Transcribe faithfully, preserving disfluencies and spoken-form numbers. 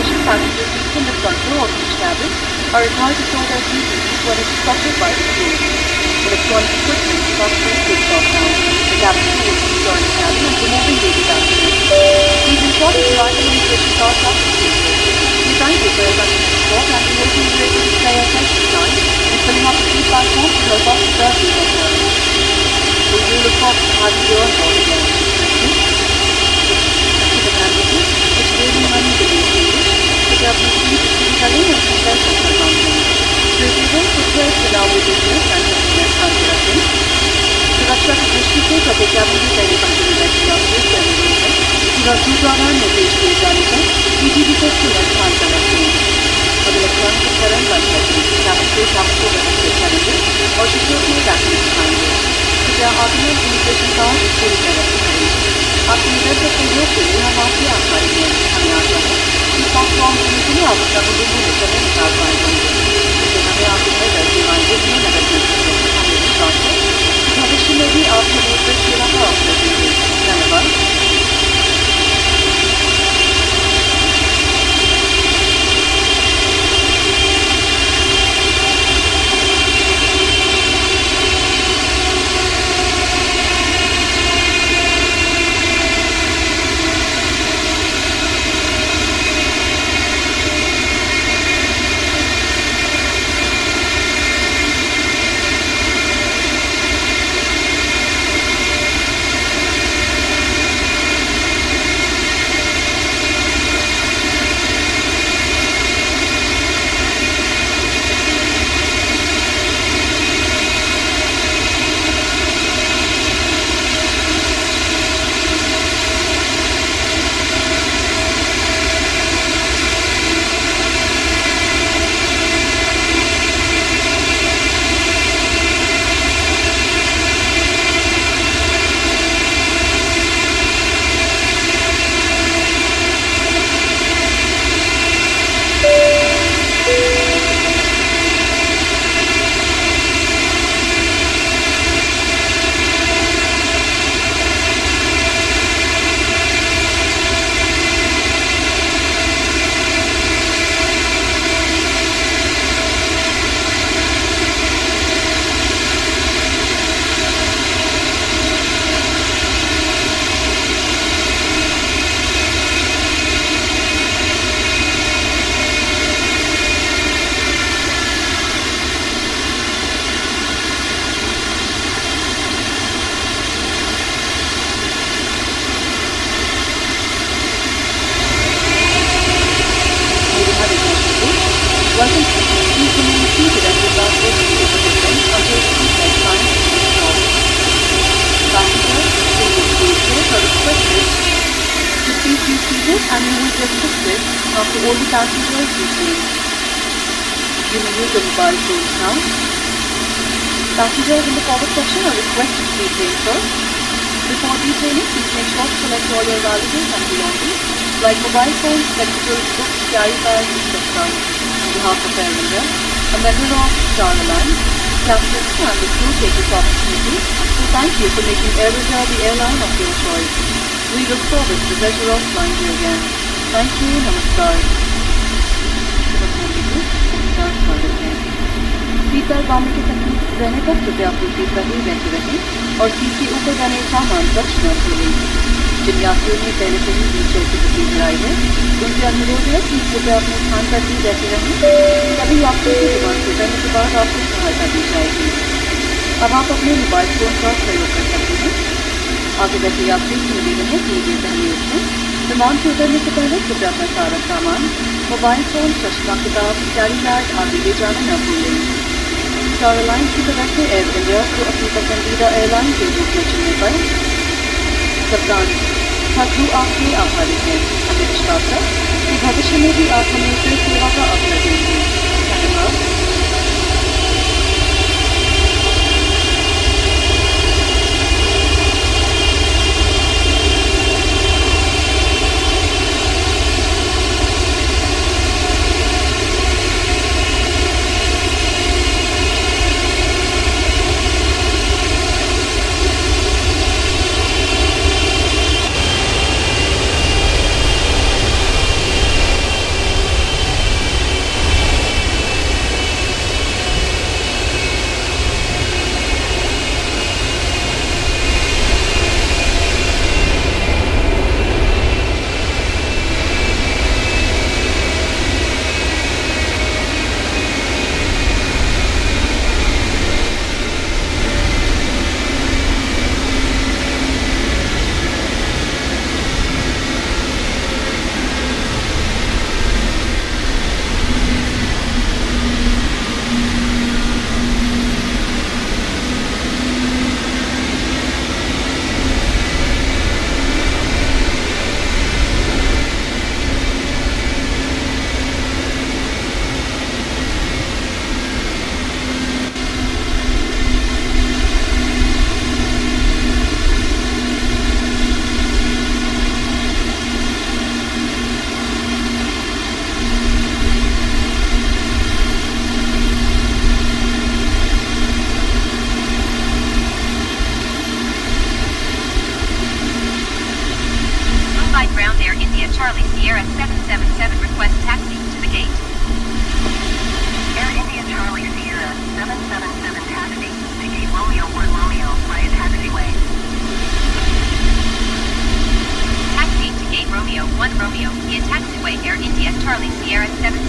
precaution, passengers seated in the front row of each cabin are required to show their seat keys when instructed by the crew. Electronic equipment is not being switched off now. The cabin crew will be securing the cabin and removing duty batteries. Please ensure that your arrival immigration cards are completed. We thank you for your continued support and we hope you will be able to spare your attention time in filling out the feedback form to help us serve you better. We do look forward to having you on board again. Thank you. अच्छी बता दीजिए कुछ देर में हम मिलेंगे क्योंकि आप मुझे किसी करें या किसी का काम करें प्रेसिडेंट कुछ चुनाव बिजनेस एंड रखें सुरक्षा की दृष्टि से सभी कैबिन की पहली पंक्ति में बैठे यात्रियों से अनुरोध है कि यात्री द्वारा निर्देश दिए जाने पर पीटीबी को तुरंत ध्यान कर रखें और इलेक्ट्रॉनिक उपकरण बंद करें कैबिन के छाप को व्यवस्थित करेंगे और शिशुओं के दाखिले दिखाएंगे कृपया ऑटोमेट इमिग्रेशन कार्ड पूरी तरह से करें आपके मदद के सहयोग के लिए हम आपके आभारी हैं हमें आशा है कि प्लेटफॉर्म देने के लिए आप अपना बुजुर्गों को समय निकाल पाए होंगे जिससे हमें आपकी मदद सेवाएं देने में मदद मिल सके हमें विश्वास है कि भविष्य में भी आप हमें इस सेवा का अवसर देंगे धन्यवाद Passengers in the forward section are requested to detain first. Before detailing, please make sure to collect all your valuables and belongings, like mobile phones, spectacles, books, carry bags, et cetera. On behalf of Air India, a member of Star Alliance, captains and the crew take this opportunity to thank you for making Air India the airline of your choice. We look forward to the pleasure of flying you again. Thank you. Namaskar. Seatbelt बांधने की तकलीफ रहने पर कृपया अपनी seat पर ही बैठे रहें और सीट के ऊपर बने सामान कक्ष न खोलें। जिन यात्रियों ने पहले से ही व्हीलचेयर की बुकिंग कराई है उनसे अनुरोध है कि कृपया अपने स्थान पर ही बैठे रहें। सभी यात्रियों की विमान से उतरने के बाद आपको सहायता दी जाएगी। अब आप अपने मोबाइल फोन का प्रयोग कर सकते हैं। आगे बैठे यात्री की निवेदन है कि ये पहले उठें। विमान से उतरने से पहले कृपया अपना सारा सामान मोबाइल फोन, चश्मा, किताब, कैरी बैग आदि ले जाना न भूलें। स्टार अलायंस की तरफ से एयर इंडिया को अपनी पसंदीदा एयरलाइन के रूप में चुनने पर कप्तान हकू आपके आभारी हैं। हमें विश्वास है कि भविष्य में भी आप हमें इस सेवा का अवसर देंगे। धन्यवाद। Charlie Sierra seven